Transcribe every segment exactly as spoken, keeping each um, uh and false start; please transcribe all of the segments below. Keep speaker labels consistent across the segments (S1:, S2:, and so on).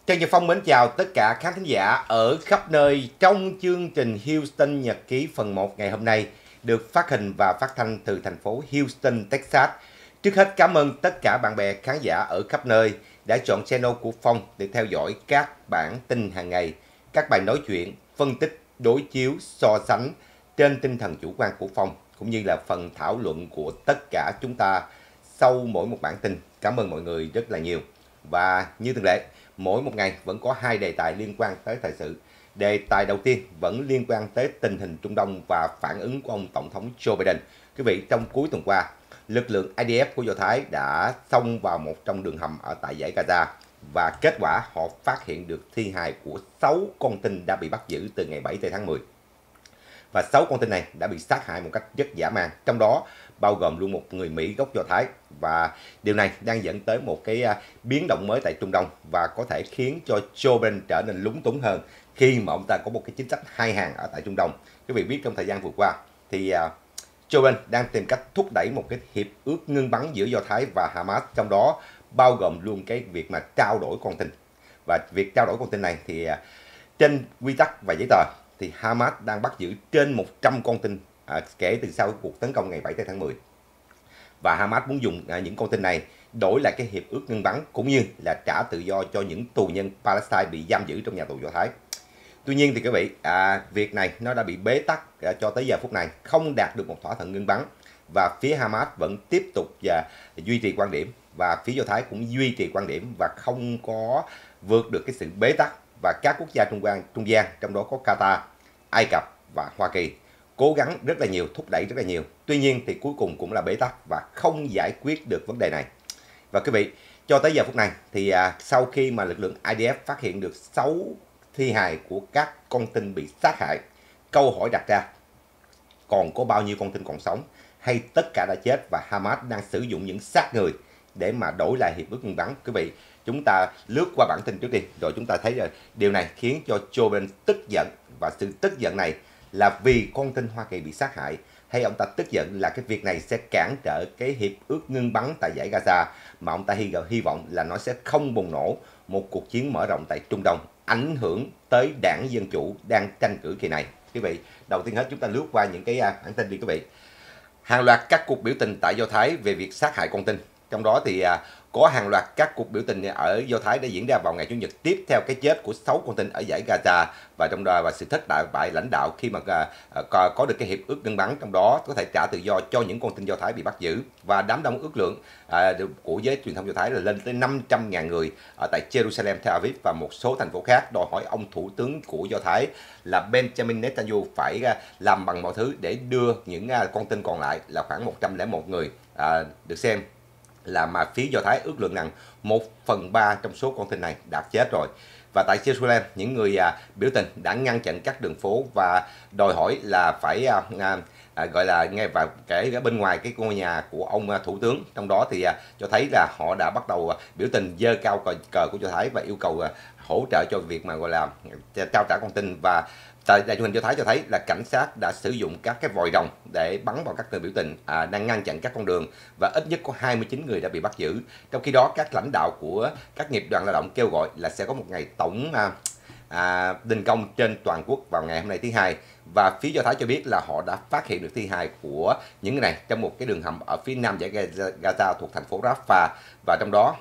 S1: Trần Nhật Phong mến chào tất cả khán thính giả ở khắp nơi trong chương trình Houston Nhật ký phần một ngày hôm nay được phát hình và phát thanh từ thành phố Houston, Texas. Trước hết cảm ơn tất cả bạn bè khán giả ở khắp nơi đã chọn channel của Phong để theo dõi các bản tin hàng ngày, các bài nói chuyện, phân tích, đối chiếu, so sánh trên tinh thần chủ quan của Phong cũng như là phần thảo luận của tất cả chúng ta sau mỗi một bản tin. Cảm ơn mọi người rất là nhiều. Và như thường lệ, mỗi một ngày vẫn có hai đề tài liên quan tới thời sự. Đề tài đầu tiên vẫn liên quan tới tình hình Trung Đông và phản ứng của ông Tổng thống Joe Biden. Quý vị, trong cuối tuần qua, lực lượng i đê ép của Do Thái đã xông vào một trong đường hầm ở tại giải Gaza và kết quả họ phát hiện được thi hài của sáu con tin đã bị bắt giữ từ ngày bảy tháng mười. Và sáu con tin này đã bị sát hại một cách rất dã man, trong đó bao gồm luôn một người Mỹ gốc Do Thái. Và điều này đang dẫn tới một cái biến động mới tại Trung Đông và có thể khiến cho Joe Biden trở nên lúng túng hơn khi mà ông ta có một cái chính sách hai hàng ở tại Trung Đông. Quý vị biết trong thời gian vừa qua thì Joe Biden đang tìm cách thúc đẩy một cái hiệp ước ngưng bắn giữa Do Thái và Hamas, trong đó bao gồm luôn cái việc mà trao đổi con tin. Và việc trao đổi con tin này thì trên quy tắc và giấy tờ thì Hamas đang bắt giữ trên một trăm con tin à, kể từ sau cuộc tấn công ngày bảy tháng mười. Và Hamas muốn dùng à, những con tin này đổi lại cái hiệp ước ngưng bắn cũng như là trả tự do cho những tù nhân Palestine bị giam giữ trong nhà tù Do Thái. Tuy nhiên thì quý vị, à, việc này nó đã bị bế tắc à, cho tới giờ phút này, không đạt được một thỏa thuận ngưng bắn và phía Hamas vẫn tiếp tục và duy trì quan điểm và phía Do Thái cũng duy trì quan điểm và không có vượt được cái sự bế tắc. Và các quốc gia trung gian, trung gian trong đó có Qatar, Ai Cập và Hoa Kỳ cố gắng rất là nhiều, thúc đẩy rất là nhiều. Tuy nhiên thì cuối cùng cũng là bế tắc và không giải quyết được vấn đề này. Và quý vị, cho tới giờ phút này thì à, sau khi mà lực lượng i đê ép phát hiện được sáu thi hài của các con tin bị sát hại, câu hỏi đặt ra còn có bao nhiêu con tin còn sống hay tất cả đã chết và Hamas đang sử dụng những xác người để mà đổi lại hiệp ước ngừng bắn. Quý vị, chúng ta lướt qua bản tin trước đi rồi chúng ta thấy rồi điều này khiến cho Joe Biden tức giận, và sự tức giận này là vì con tin Hoa Kỳ bị sát hại hay ông ta tức giận là cái việc này sẽ cản trở cái hiệp ước ngưng bắn tại giải Gaza mà ông ta hy, hy vọng là nó sẽ không bùng nổ một cuộc chiến mở rộng tại Trung Đông ảnh hưởng tới đảng Dân Chủ đang tranh cử kỳ này. Quý vị, đầu tiên hết chúng ta lướt qua những cái bản tin đi quý vị. Hàng loạt các cuộc biểu tình tại Do Thái về việc sát hại con tin. Trong đó thì à, có hàng loạt các cuộc biểu tình ở Do Thái đã diễn ra vào ngày Chủ nhật tiếp theo cái chết của sáu con tin ở giải Gaza và trong đó và sự thất bại lãnh đạo khi mà à, có, có được cái hiệp ước ngưng bắn, trong đó có thể trả tự do cho những con tin Do Thái bị bắt giữ. Và đám đông ước lượng à, của giới truyền thông Do Thái là lên tới năm trăm nghìn người ở tại Jerusalem, Tel Aviv và một số thành phố khác đòi hỏi ông thủ tướng của Do Thái là Benjamin Netanyahu phải à, làm bằng mọi thứ để đưa những à, con tin còn lại là khoảng một trăm lẻ một người à, được xem là mà phía Do Thái ước lượng rằng một phần ba trong số con tin này đã chết rồi. Và tại Jerusalem, những người à, biểu tình đã ngăn chặn các đường phố và đòi hỏi là phải à, à, à, gọi là ngay vào kể bên ngoài cái ngôi nhà của ông à, thủ tướng. Trong đó thì à, cho thấy là họ đã bắt đầu à, biểu tình giơ cao cờ, cờ của Do Thái và yêu cầu à, hỗ trợ cho việc mà gọi là trao trả con tin. Và tại đài truyền hình Do Thái cho thấy là cảnh sát đã sử dụng các cái vòi rồng để bắn vào các người biểu tình à, đang ngăn chặn các con đường và ít nhất có hai mươi chín người đã bị bắt giữ. Trong khi đó các lãnh đạo của các nghiệp đoàn lao động kêu gọi là sẽ có một ngày tổng à, à, đình công trên toàn quốc vào ngày hôm nay thứ hai. Và phía Do Thái cho biết là họ đã phát hiện được thi hài của những người này trong một cái đường hầm ở phía nam giải Gaza thuộc thành phố Rafah, và trong đó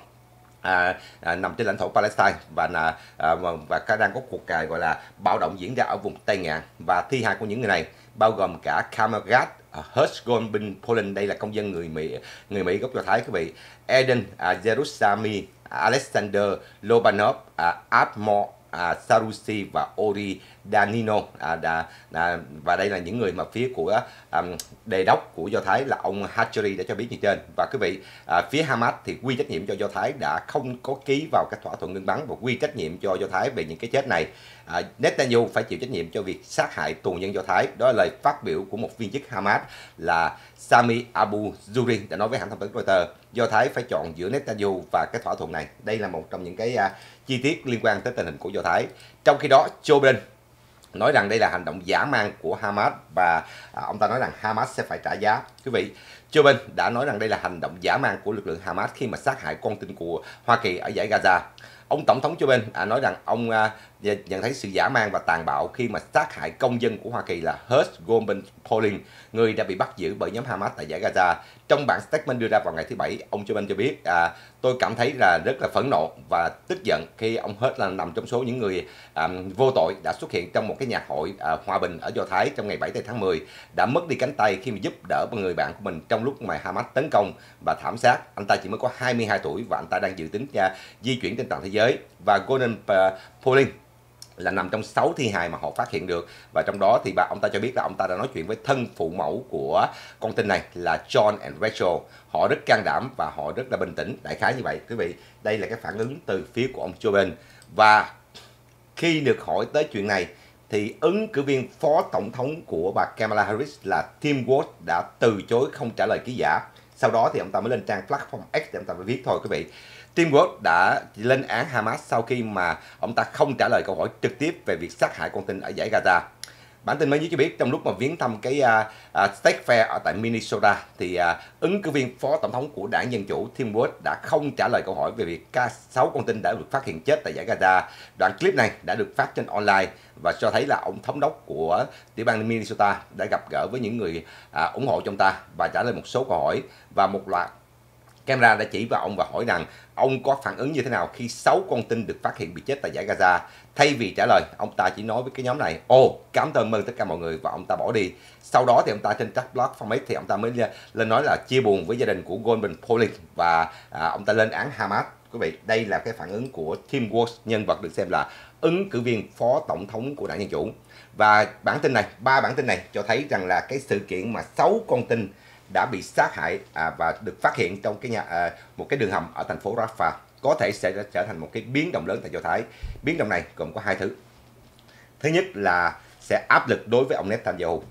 S1: À, à, nằm trên lãnh thổ Palestine và là à, và đang có cuộc cài gọi là bạo động diễn ra ở vùng Tây Ngạn. Và thi hài của những người này bao gồm cả Kamal Gad, Hershgon bin Poland, đây là công dân người Mỹ người Mỹ gốc Do Thái quý vị, Eden à, Jerusalemi, Alexander Lobanov, à, Admor à, Sarusi và Ori Danino à, đã, à, và đây là những người mà phía của à, đề đốc của Do Thái là ông Hacheri đã cho biết như trên. Và quý vị, à, phía Hamas thì quy trách nhiệm cho Do Thái đã không có ký vào các thỏa thuận ngưng bắn và quy trách nhiệm cho Do Thái về những cái chết này. à, Netanyahu phải chịu trách nhiệm cho việc sát hại tù nhân Do Thái. Đó là lời phát biểu của một viên chức Hamas là Sami Abu Zuhri đã nói với hãng thông tấn Reuters. Do Thái phải chọn giữa Netanyahu và cái thỏa thuận này. Đây là một trong những cái uh, chi tiết liên quan tới tình hình của Do Thái. Trong khi đó, Joe Biden nói rằng đây là hành động dã man của Hamas và à, ông ta nói rằng Hamas sẽ phải trả giá. Quý vị, Joe Biden đã nói rằng đây là hành động dã man của lực lượng Hamas khi mà sát hại con tin của Hoa Kỳ ở dải Gaza. Ông Tổng thống Joe Biden đã nói rằng ông à, nhận thấy sự dã man và tàn bạo khi mà sát hại công dân của Hoa Kỳ là Hersh Goldman Pauling, người đã bị bắt giữ bởi nhóm Hamas tại dải Gaza. Trong bản statement đưa ra vào ngày thứ Bảy, ông Joe Biden cho biết, à, tôi cảm thấy là rất là phẫn nộ và tức giận khi ông Hersh là nằm trong số những người à, vô tội đã xuất hiện trong một cái nhạc hội à, hòa bình ở Do Thái trong ngày bảy tháng mười, đã mất đi cánh tay khi mà giúp đỡ một người bạn của mình trong lúc mà Hamas tấn công và thảm sát. Anh ta chỉ mới có hai mươi hai tuổi và anh ta đang dự tính uh, di chuyển trên toàn thế giới. Và Golden uh, Pauling là nằm trong sáu thi hài mà họ phát hiện được, và trong đó thì bà ông ta cho biết là ông ta đã nói chuyện với thân phụ mẫu của con tin này là John and Rachel. Họ rất can đảm và họ rất là bình tĩnh, đại khái như vậy. Quý vị, đây là cái phản ứng từ phía của ông Joe Biden. Và khi được hỏi tới chuyện này thì ứng cử viên phó tổng thống của bà Kamala Harris là Tim Walz đã từ chối không trả lời ký giả. Sau đó thì ông ta mới lên trang platform X để ông ta mới viết thôi quý vị. Tim Walz đã lên án Hamas sau khi mà ông ta không trả lời câu hỏi trực tiếp về việc sát hại con tin ở dải Gaza. Bản tin mới nhất cho biết trong lúc mà viếng thăm cái uh, uh, State Fair ở tại Minnesota thì uh, ứng cử viên phó tổng thống của đảng Dân Chủ Tim Walz đã không trả lời câu hỏi về việc sáu con tin đã được phát hiện chết tại dải Gaza. Đoạn clip này đã được phát trên online và cho thấy là ông thống đốc của tiểu bang Minnesota đã gặp gỡ với những người uh, ủng hộ trong ta và trả lời một số câu hỏi, và một loạt camera đã chỉ vào ông và hỏi rằng ông có phản ứng như thế nào khi sáu con tin được phát hiện bị chết tại dải Gaza. Thay vì trả lời, ông ta chỉ nói với cái nhóm này, ồ, cảm ơn tất cả mọi người, và ông ta bỏ đi. Sau đó thì ông ta trên các blog format thì ông ta mới lên nói là chia buồn với gia đình của Goldman Pauling và à, ông ta lên án Hamas. Quý vị, đây là cái phản ứng của Tim Walz, nhân vật được xem là ứng cử viên phó tổng thống của đảng Dân Chủ. Và bản tin này, ba bản tin này cho thấy rằng là cái sự kiện mà sáu con tin đã bị sát hại à, và được phát hiện trong cái nhà à, một cái đường hầm ở thành phố Rafah có thể sẽ trở thành một cái biến động lớn tại Do Thái. Biến động này gồm có hai thứ. Thứ nhất là sẽ áp lực đối với ông Netanyahu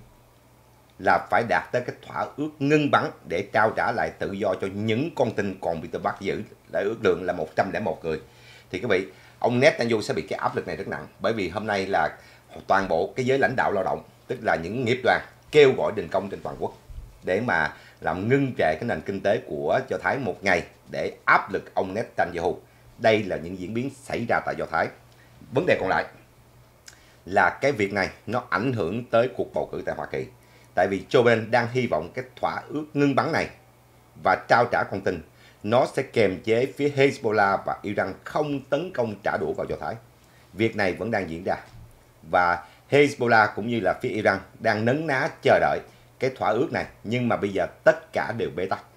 S1: là phải đạt tới cái thỏa ước ngưng bắn để trao trả lại tự do cho những con tin còn bị bắt giữ, lại ước lượng là một trăm lẻ một người. Thì các vị, ông Netanyahu sẽ bị cái áp lực này rất nặng, bởi vì hôm nay là toàn bộ cái giới lãnh đạo lao động, tức là những nghiệp đoàn, kêu gọi đình công trên toàn quốc để mà làm ngưng trệ cái nền kinh tế của Do Thái một ngày để áp lực ông Netanyahu. Đây là những diễn biến xảy ra tại Do Thái. Vấn đề còn lại là cái việc này nó ảnh hưởng tới cuộc bầu cử tại Hoa Kỳ. Tại vì Joe Biden đang hy vọng cái thỏa ước ngưng bắn này và trao trả con tin nó sẽ kềm chế phía Hezbollah và Iran không tấn công trả đũa vào Do Thái. Việc này vẫn đang diễn ra và Hezbollah cũng như là phía Iran đang nấn ná chờ đợi cái thỏa ước này, nhưng mà bây giờ tất cả đều bế tắc.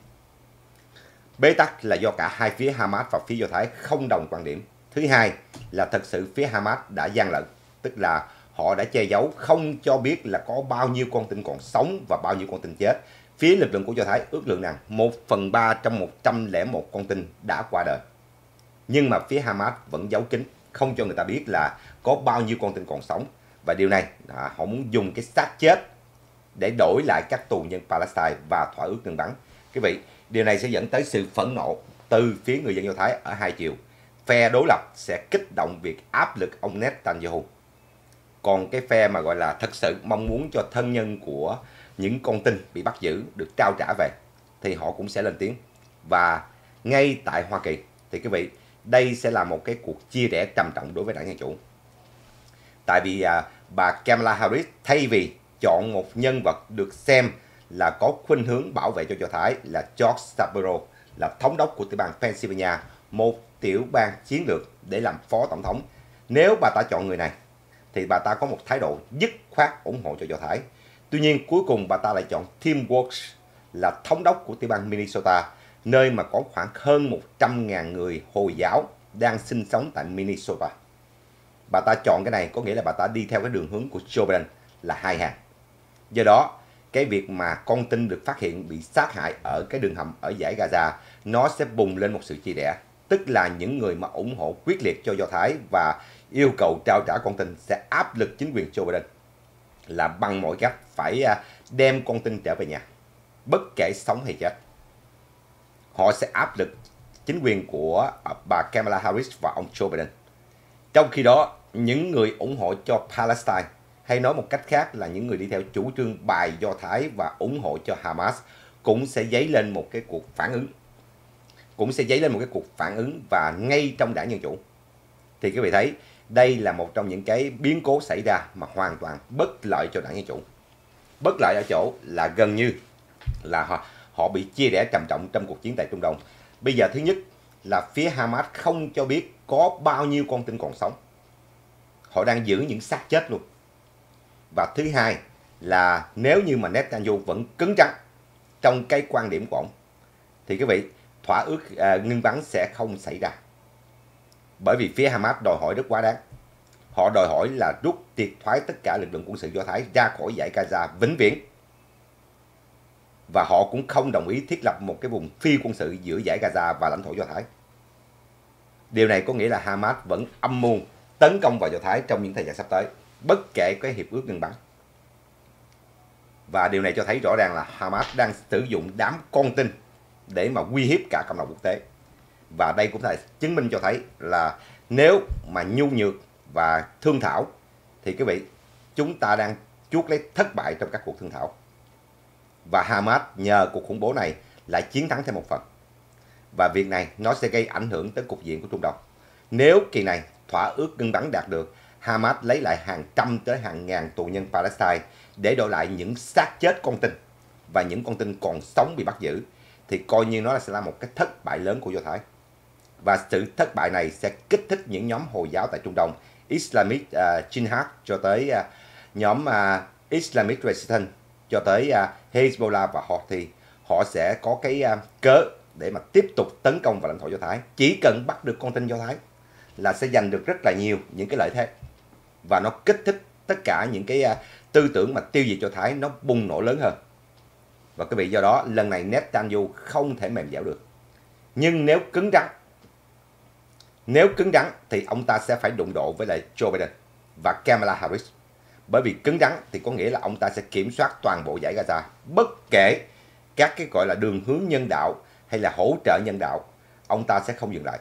S1: Bế tắc là do cả hai phía Hamas và phía Do Thái không đồng quan điểm. Thứ hai là thật sự phía Hamas đã gian lận, tức là họ đã che giấu không cho biết là có bao nhiêu con tin còn sống và bao nhiêu con tin chết. Phía lực lượng của Do Thái ước lượng rằng một phần ba trong một trăm lẻ một con tin đã qua đời. Nhưng mà phía Hamas vẫn giấu kín, không cho người ta biết là có bao nhiêu con tin còn sống. Và điều này à, họ muốn dùng cái xác chết để đổi lại các tù nhân Palestine và thỏa ước ngừng bắn. Quý vị, điều này sẽ dẫn tới sự phẫn nộ từ phía người dân Do Thái ở hai chiều. Phe đối lập sẽ kích động việc áp lực ông Netanyahu. Còn cái phe mà gọi là thật sự mong muốn cho thân nhân của những con tin bị bắt giữ được trao trả về thì họ cũng sẽ lên tiếng. Và ngay tại Hoa Kỳ thì quý vị, đây sẽ là một cái cuộc chia rẽ trầm trọng đối với đảng Dân Chủ. Tại vì à, bà Kamala Harris thay vì chọn một nhân vật được xem là có khuynh hướng bảo vệ cho Do Thái là George Shapiro, là thống đốc của tiểu bang Pennsylvania, một tiểu bang chiến lược, để làm phó tổng thống. Nếu bà ta chọn người này thì bà ta có một thái độ dứt khoát ủng hộ cho Do Thái. Tuy nhiên cuối cùng bà ta lại chọn Tim Walz là thống đốc của tiểu bang Minnesota, nơi mà có khoảng hơn một trăm nghìn người Hồi giáo đang sinh sống tại Minnesota. Bà ta chọn cái này có nghĩa là bà ta đi theo cái đường hướng của Joe Biden là hai hàng. Do đó, cái việc mà con tin được phát hiện bị sát hại ở cái đường hầm ở dải Gaza nó sẽ bùng lên một sự chia rẽ. Tức là những người mà ủng hộ quyết liệt cho Do Thái và yêu cầu trao trả con tin sẽ áp lực chính quyền Joe Biden là bằng mọi cách phải đem con tin trở về nhà, bất kể sống hay chết. Họ sẽ áp lực chính quyền của bà Kamala Harris và ông Joe Biden. Trong khi đó, những người ủng hộ cho Palestine, hay nói một cách khác là những người đi theo chủ trương bài Do Thái và ủng hộ cho Hamas, cũng sẽ dấy lên một cái cuộc phản ứng. Cũng sẽ dấy lên một cái cuộc phản ứng và ngay trong đảng Dân Chủ. Thì quý vị thấy đây là một trong những cái biến cố xảy ra mà hoàn toàn bất lợi cho đảng Dân Chủ. Bất lợi ở chỗ là gần như là họ, họ bị chia rẽ trầm trọng trong cuộc chiến tại Trung Đông. Bây giờ thứ nhất là phía Hamas không cho biết có bao nhiêu con tin còn sống. Họ đang giữ những xác chết luôn. Và thứ hai là nếu như mà Netanyahu vẫn cứng rắn trong cái quan điểm của ông thì quý vị, thỏa ước à, ngưng bắn sẽ không xảy ra. Bởi vì phía Hamas đòi hỏi rất quá đáng. Họ đòi hỏi là rút triệt thoái tất cả lực lượng quân sự Do Thái ra khỏi dải Gaza vĩnh viễn. Và họ cũng không đồng ý thiết lập một cái vùng phi quân sự giữa dải Gaza và lãnh thổ Do Thái. Điều này có nghĩa là Hamas vẫn âm mưu tấn công vào Do Thái trong những thời gian sắp tới, bất kể cái hiệp ước ngừng bắn. Và điều này cho thấy rõ ràng là Hamas đang sử dụng đám con tin để mà uy hiếp cả cộng đồng quốc tế. Và đây cũng là chứng minh cho thấy là nếu mà nhu nhược và thương thảo thì quý vị, chúng ta đang chuốc lấy thất bại trong các cuộc thương thảo. Và Hamas nhờ cuộc khủng bố này lại chiến thắng thêm một phần. Và việc này nó sẽ gây ảnh hưởng tới cục diện của Trung Đông. Nếu kỳ này thỏa ước ngưng bắn đạt được, Hamas lấy lại hàng trăm tới hàng ngàn tù nhân Palestine để đổi lại những xác chết con tin và những con tin còn sống bị bắt giữ, thì coi như nó sẽ là một cái thất bại lớn của Do Thái. Và sự thất bại này sẽ kích thích những nhóm Hồi giáo tại Trung Đông, Islamic uh, Jihad cho tới uh, nhóm uh, Islamic Resistance cho tới uh, Hezbollah và Houthi. Họ sẽ có cái uh, cớ để mà tiếp tục tấn công vào lãnh thổ Do Thái. Chỉ cần bắt được con tin Do Thái là sẽ giành được rất là nhiều những cái lợi thế. Và nó kích thích tất cả những cái uh, tư tưởng mà tiêu diệt Do Thái nó bùng nổ lớn hơn. Và quý vị, do đó lần này Netanyahu không thể mềm dẻo được. Nhưng nếu cứng rắn, nếu cứng rắn thì ông ta sẽ phải đụng độ với lại Joe Biden và Kamala Harris. Bởi vì cứng rắn thì có nghĩa là ông ta sẽ kiểm soát toàn bộ dải Gaza, bất kể các cái gọi là đường hướng nhân đạo hay là hỗ trợ nhân đạo, ông ta sẽ không dừng lại.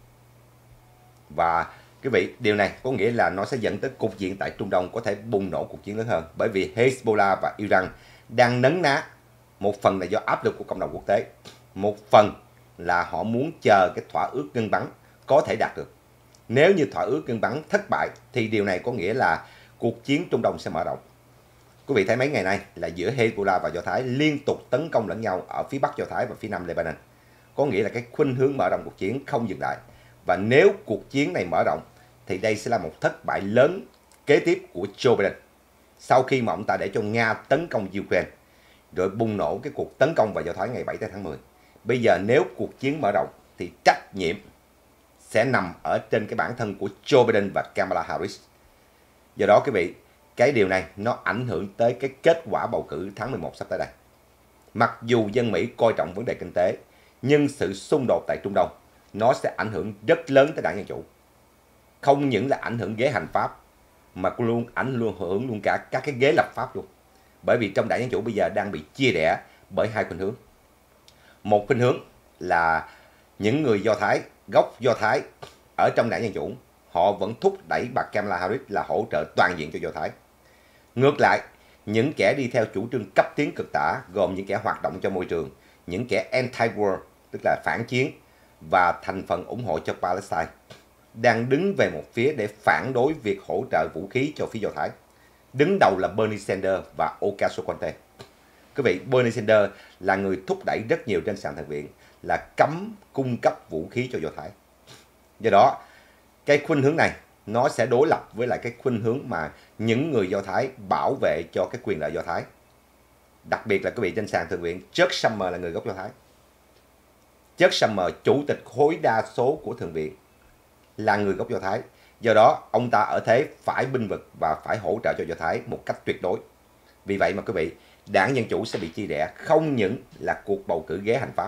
S1: Và quý vị, điều này có nghĩa là nó sẽ dẫn tới cục diện tại Trung Đông có thể bùng nổ cuộc chiến lớn hơn. Bởi vì Hezbollah và Iran đang nấn ná, một phần là do áp lực của cộng đồng quốc tế, một phần là họ muốn chờ cái thỏa ước ngưng bắn có thể đạt được. Nếu như thỏa ước ngưng bắn thất bại thì điều này có nghĩa là cuộc chiến Trung Đông sẽ mở rộng. Quý vị thấy mấy ngày nay là giữa Hezbollah và Do Thái liên tục tấn công lẫn nhau ở phía Bắc Do Thái và phía Nam Lebanon. Có nghĩa là cái khuynh hướng mở rộng cuộc chiến không dừng lại. Và nếu cuộc chiến này mở rộng thì đây sẽ là một thất bại lớn kế tiếp của Joe Biden. Sau khi mà ông ta để cho Nga tấn công Ukraine, rồi bùng nổ cái cuộc tấn công vào Do Thái ngày bảy tháng mười. Bây giờ nếu cuộc chiến mở rộng thì trách nhiệm sẽ nằm ở trên cái bản thân của Joe Biden và Kamala Harris. Do đó quý vị, cái điều này nó ảnh hưởng tới cái kết quả bầu cử tháng mười một sắp tới đây. Mặc dù dân Mỹ coi trọng vấn đề kinh tế, nhưng sự xung đột tại Trung Đông nó sẽ ảnh hưởng rất lớn tới đảng Dân Chủ. Không những là ảnh hưởng ghế hành pháp, mà cũng luôn ảnh hưởng luôn cả các cái ghế lập pháp luôn. Bởi vì trong đảng Dân Chủ bây giờ đang bị chia rẽ bởi hai khuynh hướng. Một khuynh hướng là những người Do Thái, gốc Do Thái ở trong đảng Dân Chủ, họ vẫn thúc đẩy bà Kamala Harris là hỗ trợ toàn diện cho Do Thái. Ngược lại, những kẻ đi theo chủ trương cấp tiến cực tả, gồm những kẻ hoạt động cho môi trường, những kẻ anti-war, tức là phản chiến, và thành phần ủng hộ cho Palestine, đang đứng về một phía để phản đối việc hỗ trợ vũ khí cho phía Do Thái. Đứng đầu là Bernie Sanders và Ocasio-Cortez. Quý vị, Bernie Sanders là người thúc đẩy rất nhiều trên sàn Thượng viện là cấm cung cấp vũ khí cho Do Thái. Do đó, cái khuynh hướng này nó sẽ đối lập với lại cái khuynh hướng mà những người Do Thái bảo vệ cho cái quyền lợi Do Thái. Đặc biệt là quý vị, trên sàn Thượng viện, Chuck Schumer là người gốc Do Thái. Chuck Schumer, chủ tịch khối đa số của Thượng viện, là người gốc Do Thái. Do đó, ông ta ở thế phải bênh vực và phải hỗ trợ cho Do Thái một cách tuyệt đối. Vì vậy mà quý vị, đảng Dân Chủ sẽ bị chia rẽ không những là cuộc bầu cử ghế hành pháp,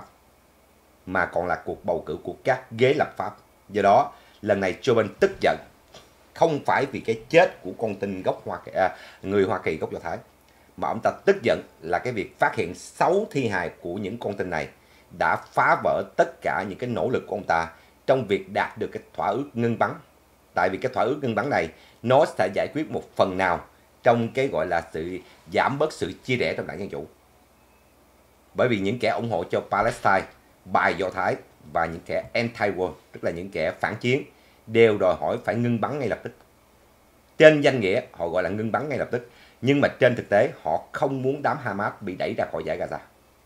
S1: mà còn là cuộc bầu cử của các ghế lập pháp. Do đó, lần này Joe Biden tức giận, không phải vì cái chết của con tin gốc Hoa Kỳ, à, người Hoa Kỳ gốc Do Thái, mà ông ta tức giận là cái việc phát hiện sáu thi hài của những con tin này đã phá vỡ tất cả những cái nỗ lực của ông ta trong việc đạt được cái thỏa ước ngưng bắn. Tại vì cái thỏa ước ngưng bắn này nó sẽ giải quyết một phần nào trong cái gọi là sự giảm bớt sự chia rẽ trong đảng Dân Chủ. Bởi vì những kẻ ủng hộ cho Palestine, bài Do Thái và những kẻ anti-war, tức là những kẻ phản chiến, đều đòi hỏi phải ngưng bắn ngay lập tức. Trên danh nghĩa họ gọi là ngưng bắn ngay lập tức, nhưng mà trên thực tế họ không muốn đám Hamas bị đẩy ra khỏi giải Gaza.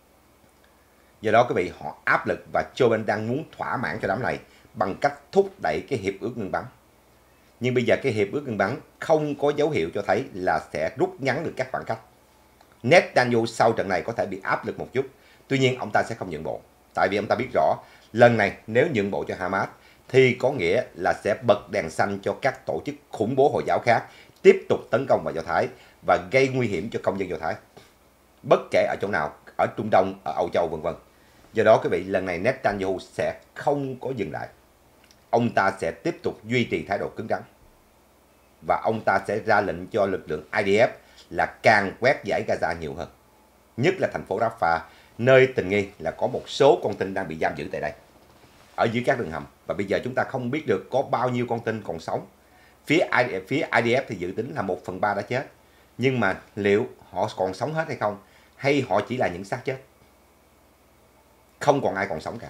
S1: Do đó quý vị, họ áp lực và Joe Biden đang muốn thỏa mãn cho đám này bằng cách thúc đẩy cái hiệp ước ngưng bắn. Nhưng bây giờ cái hiệp ước ngưng bắn không có dấu hiệu cho thấy là sẽ rút ngắn được các khoảng cách. Netanyahu sau trận này có thể bị áp lực một chút, tuy nhiên ông ta sẽ không nhượng bộ. Tại vì ông ta biết rõ, lần này nếu nhượng bộ cho Hamas thì có nghĩa là sẽ bật đèn xanh cho các tổ chức khủng bố Hồi giáo khác tiếp tục tấn công vào Do Thái và gây nguy hiểm cho công dân Do Thái. Bất kể ở chỗ nào, ở Trung Đông, ở Âu Châu vân vân. Do đó quý vị, lần này Netanyahu sẽ không có dừng lại. Ông ta sẽ tiếp tục duy trì thái độ cứng rắn. Và ông ta sẽ ra lệnh cho lực lượng I D F là càng quét giải Gaza nhiều hơn. Nhất là thành phố Rafah, nơi tình nghi là có một số con tin đang bị giam giữ tại đây, ở dưới các đường hầm. Và bây giờ chúng ta không biết được có bao nhiêu con tin còn sống. Phía I D F, phía I D F thì dự tính là một phần ba đã chết. Nhưng mà liệu họ còn sống hết hay không? Hay họ chỉ là những xác chết? Không còn ai còn sống cả.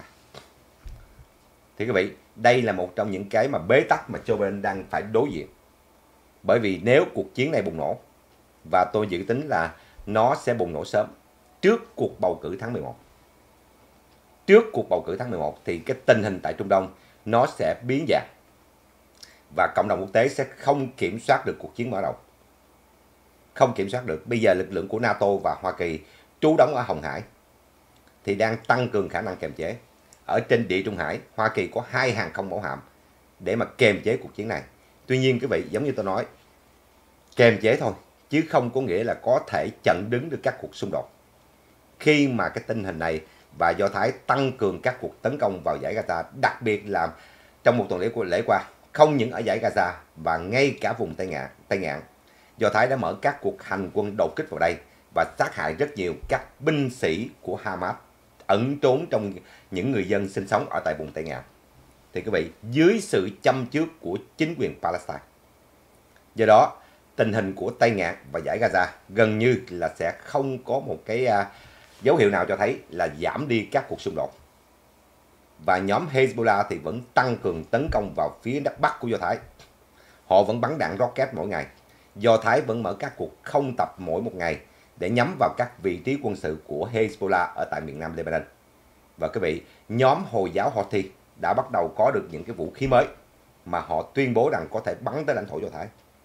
S1: Thì quý vị, đây là một trong những cái mà bế tắc mà Joe Biden đang phải đối diện. Bởi vì nếu cuộc chiến này bùng nổ, và tôi dự tính là nó sẽ bùng nổ sớm, trước cuộc bầu cử tháng mười một. Trước cuộc bầu cử tháng mười một thì cái tình hình tại Trung Đông nó sẽ biến dạng. Và cộng đồng quốc tế sẽ không kiểm soát được cuộc chiến mở rộng. Không kiểm soát được. Bây giờ lực lượng của NATO và Hoa Kỳ trú đóng ở Hồng Hải thì đang tăng cường khả năng kiềm chế. Ở trên Địa Trung Hải, Hoa Kỳ có hai hàng không mẫu hạm để mà kiềm chế cuộc chiến này. Tuy nhiên quý vị, giống như tôi nói, kiềm chế thôi, chứ không có nghĩa là có thể chặn đứng được các cuộc xung đột. Khi mà cái tình hình này và Do Thái tăng cường các cuộc tấn công vào giải Gaza, đặc biệt là trong một tuần lễ của lễ qua, không những ở giải Gaza và ngay cả vùng Tây Ngạn, Tây Ngạn, Do Thái đã mở các cuộc hành quân đột kích vào đây và sát hại rất nhiều các binh sĩ của Hamas ẩn trốn trong những người dân sinh sống ở tại vùng Tây Ngạn. Thì quý vị, dưới sự chăm trước của chính quyền Palestine. Do đó, tình hình của Tây Ngạn và giải Gaza gần như là sẽ không có một cái uh, dấu hiệu nào cho thấy là giảm đi các cuộc xung đột. Và nhóm Hezbollah thì vẫn tăng cường tấn công vào phía đất Bắc của Do Thái. Họ vẫn bắn đạn rocket mỗi ngày. Do Thái vẫn mở các cuộc không tập mỗi một ngày để nhắm vào các vị trí quân sự của Hezbollah ở tại miền Nam Lebanon. Và quý vị, nhóm Hồi giáo Houthi đã bắt đầu có được những cái vũ khí mới mà họ tuyên bố rằng có thể bắn tới lãnh thổ Do Thái.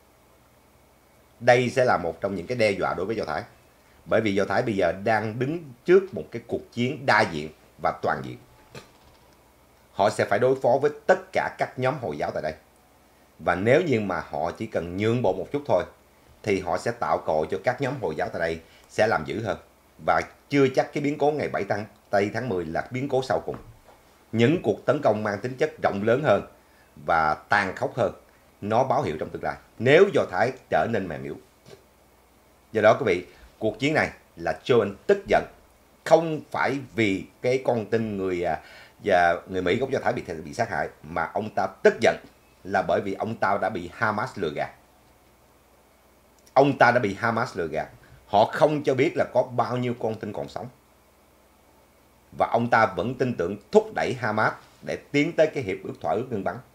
S1: Đây sẽ là một trong những cái đe dọa đối với Do Thái. Bởi vì Do Thái bây giờ đang đứng trước một cái cuộc chiến đa diện và toàn diện. Họ sẽ phải đối phó với tất cả các nhóm Hồi giáo tại đây. Và nếu như mà họ chỉ cần nhượng bộ một chút thôi, thì họ sẽ tạo cơ hội cho các nhóm Hồi giáo tại đây sẽ làm dữ hơn. Và chưa chắc cái biến cố ngày bảy tháng mười là biến cố sau cùng. Những cuộc tấn công mang tính chất rộng lớn hơn và tàn khốc hơn, nó báo hiệu trong tương lai nếu Do Thái trở nên mềm yếu. Do đó quý vị, cuộc chiến này là Joe Biden tức giận, không phải vì cái con tin người và người Mỹ gốc Do Thái bị bị sát hại, mà ông ta tức giận là bởi vì ông ta đã bị Hamas lừa gạt. Ông ta đã bị Hamas lừa gạt. Họ không cho biết là có bao nhiêu con tin còn sống. Và ông ta vẫn tin tưởng thúc đẩy Hamas để tiến tới cái hiệp ước thỏa ước ngưng bắn.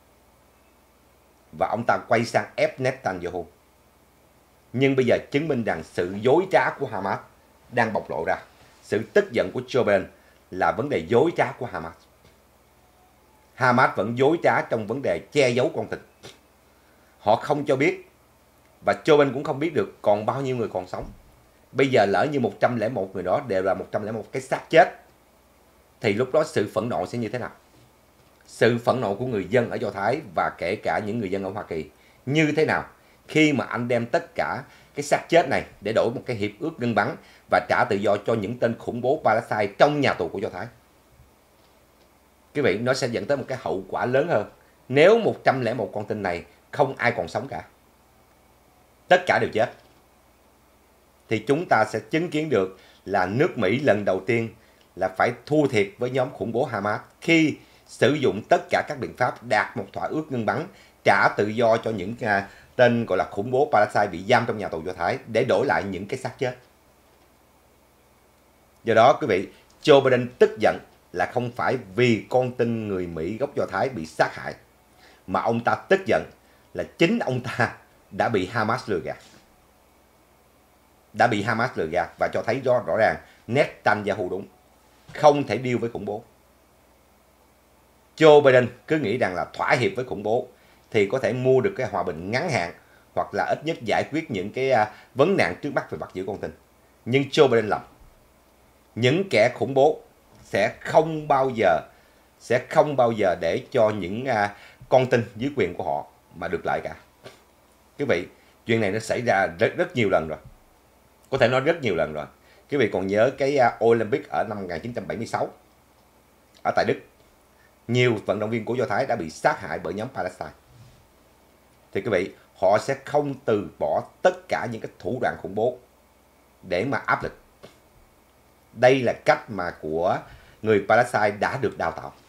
S1: Và ông ta quay sang ép Netanyahu. Nhưng bây giờ chứng minh rằng sự dối trá của Hamas đang bộc lộ ra. Sự tức giận của Joe Biden là vấn đề dối trá của Hamas. Hamas vẫn dối trá trong vấn đề che giấu con tin. Họ không cho biết, và Joe Biden cũng không biết được còn bao nhiêu người còn sống. Bây giờ lỡ như một trăm lẻ một người đó đều là một trăm lẻ một cái xác chết, thì lúc đó sự phẫn nộ sẽ như thế nào? Sự phẫn nộ của người dân ở Do Thái và kể cả những người dân ở Hoa Kỳ như thế nào khi mà anh đem tất cả cái xác chết này để đổi một cái hiệp ước ngưng bắn và trả tự do cho những tên khủng bố Palestine trong nhà tù của Do Thái? Quý vị, nó sẽ dẫn tới một cái hậu quả lớn hơn nếu một trăm lẻ một con tin này không ai còn sống cả. Tất cả đều chết. Thì chúng ta sẽ chứng kiến được là nước Mỹ lần đầu tiên là phải thua thiệt với nhóm khủng bố Hamas khi sử dụng tất cả các biện pháp đạt một thỏa ước ngưng bắn, trả tự do cho những uh, tên gọi là khủng bố Palestine bị giam trong nhà tù Do Thái để đổi lại những cái xác chết. Do đó quý vị, Joe Biden tức giận là không phải vì con tin người Mỹ gốc Do Thái bị sát hại, mà ông ta tức giận là chính ông ta đã bị Hamas lừa gạt. Đã bị Hamas lừa gạt và cho thấy rõ, rõ ràng Netanyahu đúng. Không thể deal với khủng bố. Joe Biden cứ nghĩ rằng là thỏa hiệp với khủng bố thì có thể mua được cái hòa bình ngắn hạn, hoặc là ít nhất giải quyết những cái uh, vấn nạn trước mắt về bắt giữ con tin. Nhưng Joe Biden lầm. Những kẻ khủng bố sẽ không bao giờ sẽ không bao giờ để cho những uh, con tin dưới quyền của họ mà được lại cả. Quý vị, chuyện này nó xảy ra rất rất nhiều lần rồi. Có thể nói rất nhiều lần rồi. Quý vị còn nhớ cái uh, Olympic ở năm một nghìn chín trăm bảy mươi sáu ở tại Đức. Nhiều vận động viên của Do Thái đã bị sát hại bởi nhóm Palestine. Thì quý vị, họ sẽ không từ bỏ tất cả những cái thủ đoạn khủng bố để mà áp lực. Đây là cách mà của người Palestine đã được đào tạo.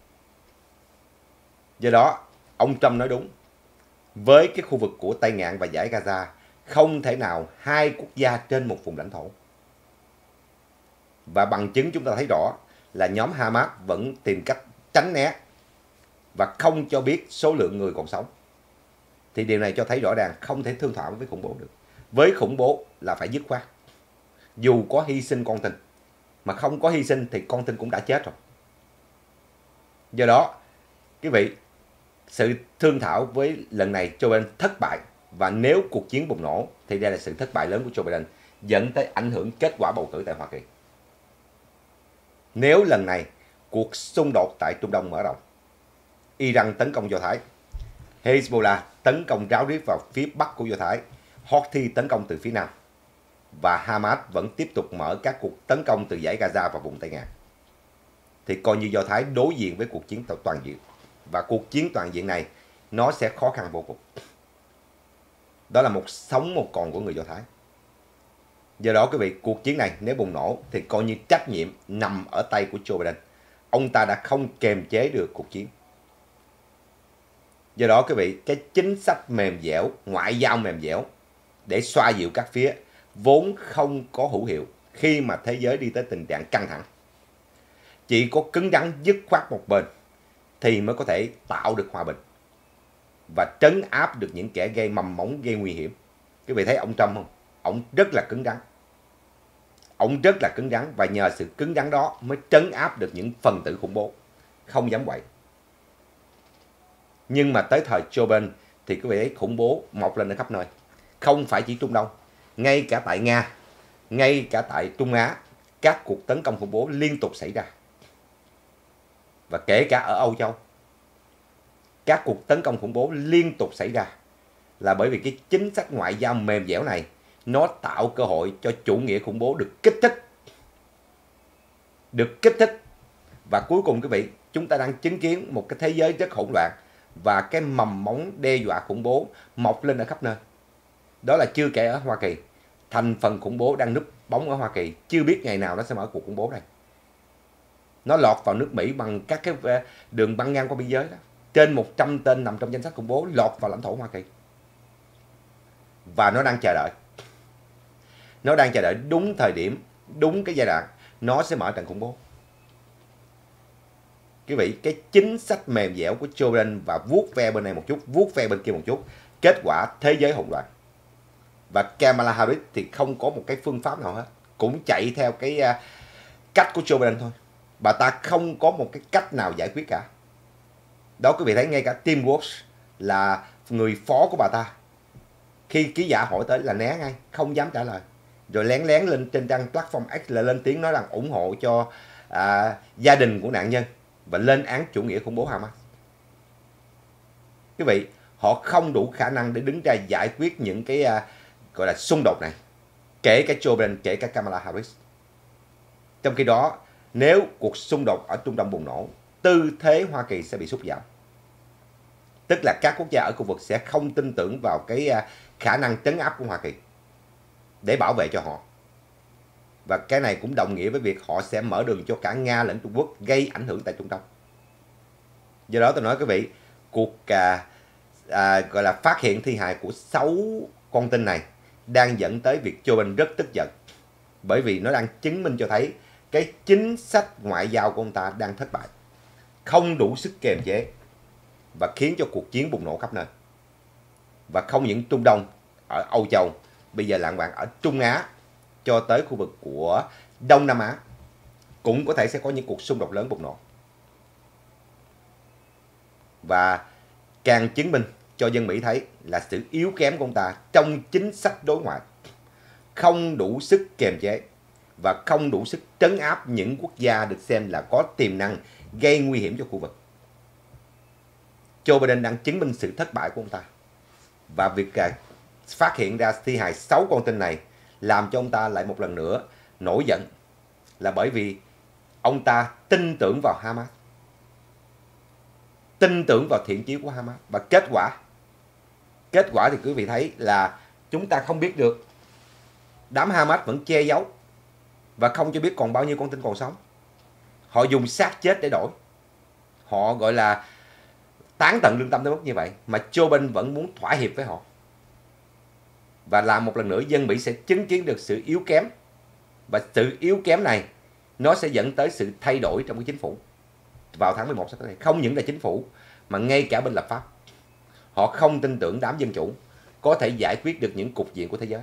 S1: Do đó, ông Trump nói đúng. Với cái khu vực của Tây Ngạn và dải Gaza, không thể nào hai quốc gia trên một vùng lãnh thổ. Và bằng chứng chúng ta thấy rõ là nhóm Hamas vẫn tìm cách tránh né và không cho biết số lượng người còn sống. Thì điều này cho thấy rõ ràng không thể thương thảo với khủng bố được. Với khủng bố là phải dứt khoát. Dù có hy sinh con tin, mà không có hy sinh thì con tin cũng đã chết rồi. Do đó, quý vị, sự thương thảo với lần này Joe Biden thất bại. Và nếu cuộc chiến bùng nổ thì đây là sự thất bại lớn của Joe Biden, dẫn tới ảnh hưởng kết quả bầu cử tại Hoa Kỳ. Nếu lần này cuộc xung đột tại Trung Đông mở rộng, Iran tấn công Do Thái, Hezbollah tấn công ráo riết vào phía bắc của Do Thái, Houthi tấn công từ phía nam, và Hamas vẫn tiếp tục mở các cuộc tấn công từ dải Gaza và vùng Tây Ngạn, thì coi như Do Thái đối diện với cuộc chiến toàn diện. Và cuộc chiến toàn diện này nó sẽ khó khăn vô cùng. Đó là một sống một còn của người Do Thái. Do đó quý vị, cuộc chiến này nếu bùng nổ thì coi như trách nhiệm nằm ở tay của Joe Biden. Ông ta đã không kềm chế được cuộc chiến. Do đó quý vị, cái chính sách mềm dẻo, ngoại giao mềm dẻo để xoa dịu các phía vốn không có hữu hiệu khi mà thế giới đi tới tình trạng căng thẳng. Chỉ có cứng rắn dứt khoát một bên thì mới có thể tạo được hòa bình và trấn áp được những kẻ gây mầm mống, gây nguy hiểm. Quý vị thấy ông Trump không? Ông rất là cứng rắn. Ông rất là cứng rắn và nhờ sự cứng rắn đó mới trấn áp được những phần tử khủng bố không dám quậy. Nhưng mà tới thời Joe Biden thì quý vị thấy khủng bố mọc lên ở khắp nơi. Không phải chỉ Trung Đông, ngay cả tại Nga, ngay cả tại Trung Á, các cuộc tấn công khủng bố liên tục xảy ra. Và kể cả ở Âu Châu, các cuộc tấn công khủng bố liên tục xảy ra là bởi vì cái chính sách ngoại giao mềm dẻo này nó tạo cơ hội cho chủ nghĩa khủng bố được kích thích. Được kích thích. Và cuối cùng quý vị, chúng ta đang chứng kiến một cái thế giới rất hỗn loạn và cái mầm móng đe dọa khủng bố mọc lên ở khắp nơi. Đó là chưa kể ở Hoa Kỳ. Thành phần khủng bố đang núp bóng ở Hoa Kỳ, chưa biết ngày nào nó sẽ mở cuộc khủng bố này. Nó lọt vào nước Mỹ bằng các cái đường băng ngang qua biên giới đó. Trên một trăm tên nằm trong danh sách khủng bố lọt vào lãnh thổ Hoa Kỳ. Và nó đang chờ đợi. Nó đang chờ đợi đúng thời điểm, đúng cái giai đoạn nó sẽ mở trận khủng bố. Quý vị, cái chính sách mềm dẻo của Joe Biden và vuốt ve bên này một chút, vuốt ve bên kia một chút, kết quả thế giới hỗn loạn. Và Kamala Harris thì không có một cái phương pháp nào hết, cũng chạy theo cái uh, cách của Joe Biden thôi. Bà ta không có một cái cách nào giải quyết cả. Đó quý vị thấy, ngay cả Tim Walz là người phó của bà ta, khi ký giả hỏi tới là né ngay, không dám trả lời. Rồi lén lén lên trên trang platform X là lên tiếng nói rằng ủng hộ cho à, gia đình của nạn nhân và lên án chủ nghĩa khủng bố Hamas. Quý vị, họ không đủ khả năng để đứng ra giải quyết những cái à, gọi là xung đột này, kể cả Joe Biden, kể cả Kamala Harris. Trong khi đó, nếu cuộc xung đột ở Trung Đông bùng nổ, tư thế Hoa Kỳ sẽ bị sút giảm. Tức là các quốc gia ở khu vực sẽ không tin tưởng vào cái à, khả năng trấn áp của Hoa Kỳ để bảo vệ cho họ. Và cái này cũng đồng nghĩa với việc họ sẽ mở đường cho cả Nga lẫn Trung Quốc gây ảnh hưởng tại Trung Đông. Do đó tôi nói quý vị, cuộc à, à, gọi là phát hiện thi hài của sáu con tin này đang dẫn tới việc Joe Biden rất tức giận. Bởi vì nó đang chứng minh cho thấy cái chính sách ngoại giao của ông ta đang thất bại, không đủ sức kiềm chế và khiến cho cuộc chiến bùng nổ khắp nơi. Và không những Trung Đông, ở Âu Châu, bây giờ lạng bạn ở Trung Á cho tới khu vực của Đông Nam Á cũng có thể sẽ có những cuộc xung đột lớn bùng nổ. Và càng chứng minh cho dân Mỹ thấy là sự yếu kém của ông ta trong chính sách đối ngoại, không đủ sức kiềm chế và không đủ sức trấn áp những quốc gia được xem là có tiềm năng gây nguy hiểm cho khu vực. Joe Biden đang chứng minh sự thất bại của ông ta. Và việc phát hiện ra thi hài sáu con tin này làm cho ông ta lại một lần nữa nổi giận, là bởi vì ông ta tin tưởng vào Hamas, tin tưởng vào thiện chí của Hamas. Và kết quả kết quả thì quý vị thấy là chúng ta không biết được. Đám Hamas vẫn che giấu và không cho biết còn bao nhiêu con tin còn sống. Họ dùng xác chết để đổi. Họ gọi là tán tận lương tâm tới mức như vậy mà Joe Biden vẫn muốn thỏa hiệp với họ. Và làm một lần nữa dân Mỹ sẽ chứng kiến được sự yếu kém. Và sự yếu kém này nó sẽ dẫn tới sự thay đổi trong cái chính phủ vào tháng mười một sắp tới đây. Không những là chính phủ mà ngay cả bên lập pháp. Họ không tin tưởng đám dân chủ có thể giải quyết được những cục diện của thế giới.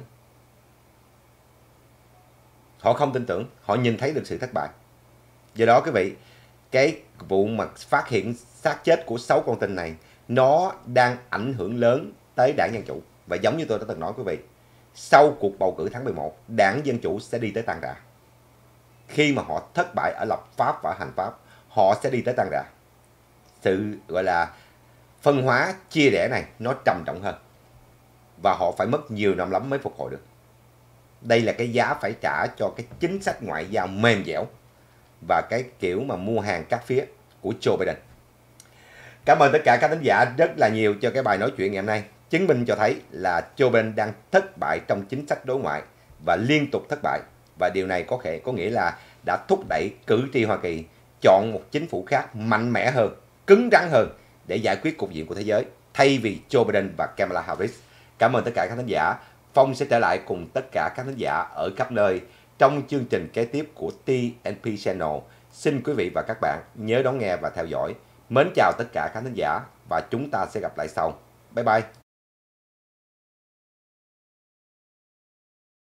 S1: Họ không tin tưởng, họ nhìn thấy được sự thất bại. Do đó quý vị, cái vụ mà phát hiện xác chết của sáu con tin này nó đang ảnh hưởng lớn tới đảng Dân Chủ. Và giống như tôi đã từng nói quý vị, sau cuộc bầu cử tháng mười một, đảng Dân Chủ sẽ đi tới tan rã. Khi mà họ thất bại ở lập pháp và hành pháp, họ sẽ đi tới tan rã. Sự gọi là phân hóa chia rẽ này nó trầm trọng hơn. Và họ phải mất nhiều năm lắm mới phục hồi được. Đây là cái giá phải trả cho cái chính sách ngoại giao mềm dẻo và cái kiểu mà mua hàng các phía của Joe Biden. Cảm ơn tất cả các khán giả rất là nhiều cho cái bài nói chuyện ngày hôm nay. Chứng minh cho thấy là Joe Biden đang thất bại trong chính sách đối ngoại và liên tục thất bại. Và điều này có thể có nghĩa là đã thúc đẩy cử tri Hoa Kỳ chọn một chính phủ khác mạnh mẽ hơn, cứng rắn hơn để giải quyết cục diện của thế giới thay vì Joe Biden và Kamala Harris. Cảm ơn tất cả các khán giả. Phong sẽ trở lại cùng tất cả các khán giả ở khắp nơi trong chương trình kế tiếp của tê en pê Channel. Xin quý vị và các bạn nhớ đón nghe và theo dõi. Mến chào tất cả các khán giả và chúng ta sẽ gặp lại sau. Bye bye.